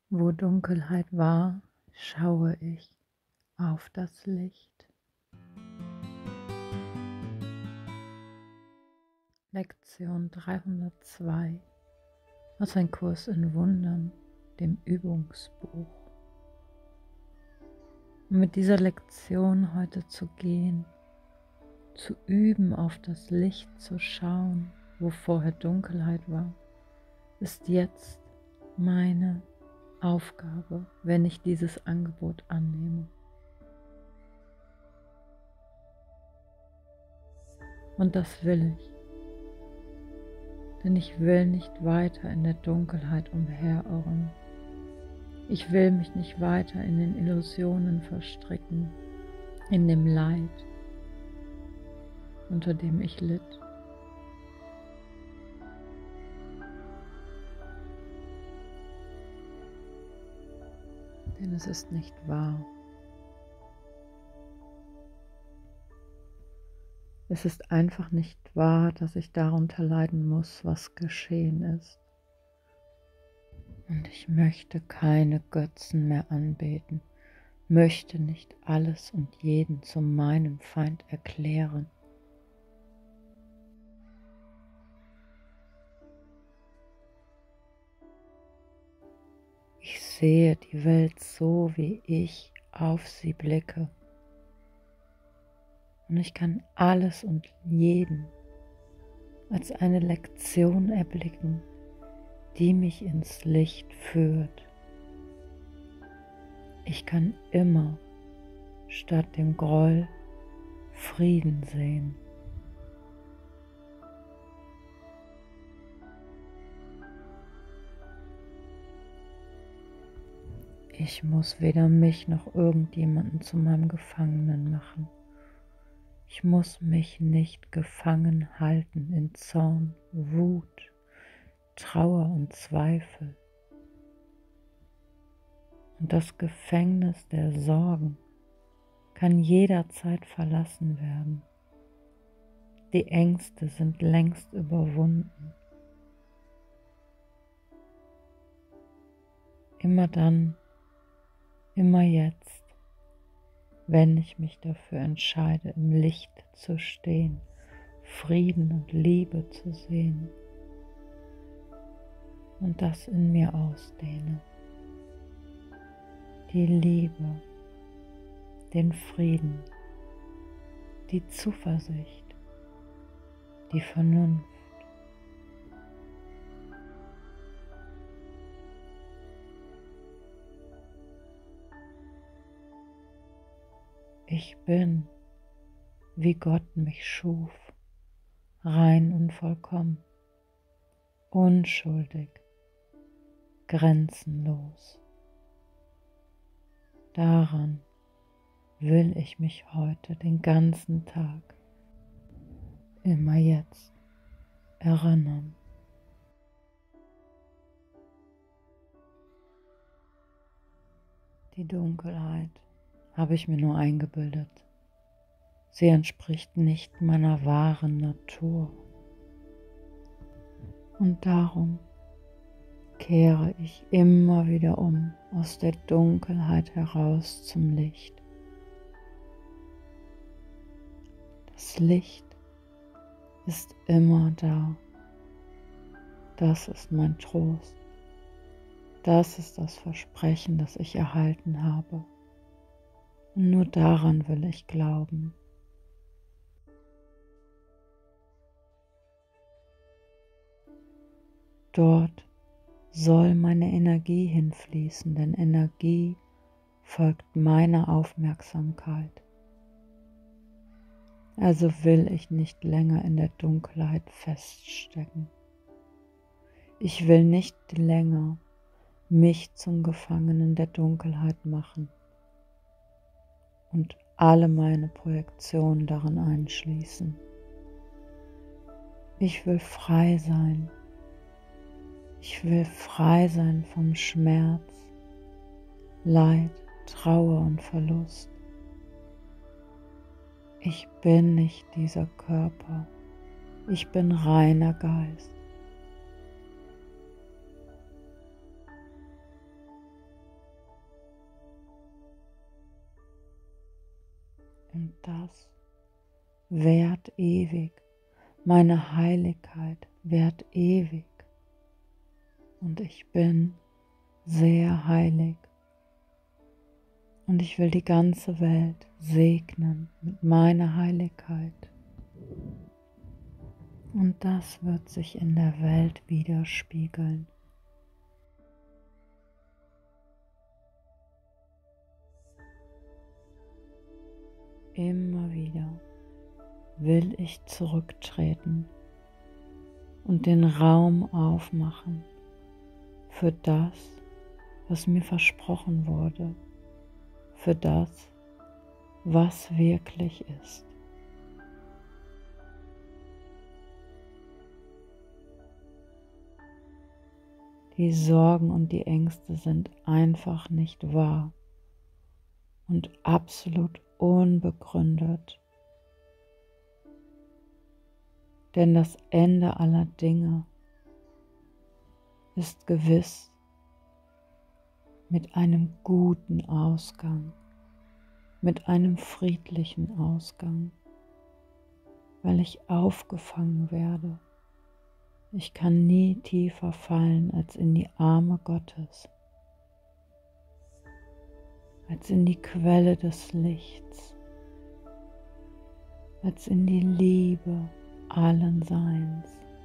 Wo Dunkelheit war, schaue ich auf das Licht. Lektion 302 aus Ein Kurs in Wundern, dem Übungsbuch. Um mit dieser Lektion heute zu gehen, zu üben, auf das Licht zu schauen, wo vorher Dunkelheit war, ist jetzt meine Aufgabe, wenn ich dieses Angebot annehme. Und das will ich, denn ich will nicht weiter in der Dunkelheit umherirren. Ich will mich nicht weiter in den Illusionen verstricken, in dem Leid, unter dem ich litt. Denn es ist nicht wahr. Es ist einfach nicht wahr, dass ich darunter leiden muss, was geschehen ist. Und ich möchte keine Götzen mehr anbeten, möchte nicht alles und jeden zu meinem Feind erklären. Ich sehe die Welt so, wie ich auf sie blicke. Und ich kann alles und jeden als eine Lektion erblicken, die mich ins Licht führt. Ich kann immer statt dem Groll Frieden sehen. Ich muss weder mich noch irgendjemanden zu meinem Gefangenen machen. Ich muss mich nicht gefangen halten in Zorn, Wut, Trauer und Zweifel. Und das Gefängnis der Sorgen kann jederzeit verlassen werden. Die Ängste sind längst überwunden. Immer dann, immer jetzt, wenn ich mich dafür entscheide, im Licht zu stehen, Frieden und Liebe zu sehen und das in mir ausdehne. Die Liebe, den Frieden, die Zuversicht, die Vernunft. Ich bin, wie Gott mich schuf, rein und vollkommen, unschuldig, grenzenlos. Daran will ich mich heute den ganzen Tag, immer jetzt, erinnern. Die Dunkelheit habe ich mir nur eingebildet. Sie entspricht nicht meiner wahren Natur. Und darum kehre ich immer wieder um aus der Dunkelheit heraus zum Licht. Das Licht ist immer da. Das ist mein Trost. Das ist das Versprechen, das ich erhalten habe. Und nur daran will ich glauben. Dort soll meine Energie hinfließen, denn Energie folgt meiner Aufmerksamkeit. Also will ich nicht länger in der Dunkelheit feststecken. Ich will nicht länger mich zum Gefangenen der Dunkelheit machen und alle meine Projektionen darin einschließen. Ich will frei sein. Ich will frei sein vom Schmerz, Leid, Trauer und Verlust. Ich bin nicht dieser Körper. Ich bin reiner Geist. Und das währt ewig. Meine Heiligkeit währt ewig. Und ich bin sehr heilig. Und ich will die ganze Welt segnen mit meiner Heiligkeit. Und das wird sich in der Welt widerspiegeln. Immer wieder will ich zurücktreten und den Raum aufmachen für das, was mir versprochen wurde, für das, was wirklich ist. Die Sorgen und die Ängste sind einfach nicht wahr und absolut unbegründet. Denn das Ende aller Dinge ist gewiss mit einem guten Ausgang, mit einem friedlichen Ausgang, weil ich aufgefangen werde. Ich kann nie tiefer fallen als in die Arme Gottes, als in die Quelle des Lichts, als in die Liebe allen Seins.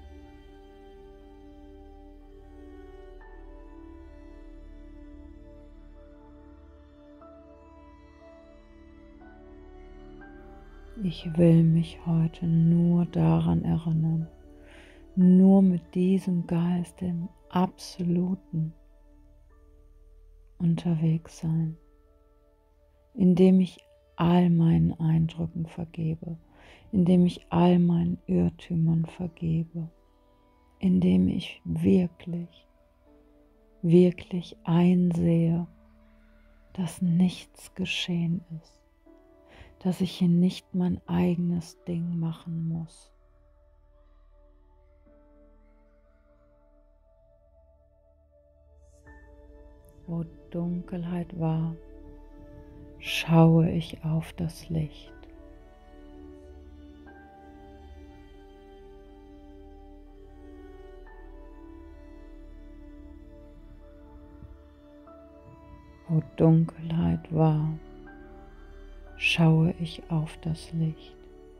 Ich will mich heute nur daran erinnern, nur mit diesem Geist im Absoluten unterwegs sein, indem ich all meinen Eindrücken vergebe, indem ich all meinen Irrtümern vergebe, indem ich wirklich, wirklich einsehe, dass nichts geschehen ist, dass ich hier nicht mein eigenes Ding machen muss. Wo Dunkelheit war, schaue ich auf das Licht. Wo Dunkelheit war, schaue ich auf das Licht.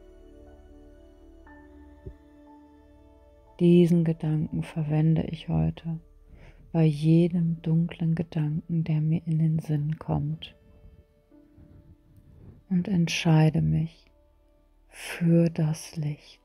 Diesen Gedanken verwende ich heute bei jedem dunklen Gedanken, der mir in den Sinn kommt, und entscheide mich für das Licht.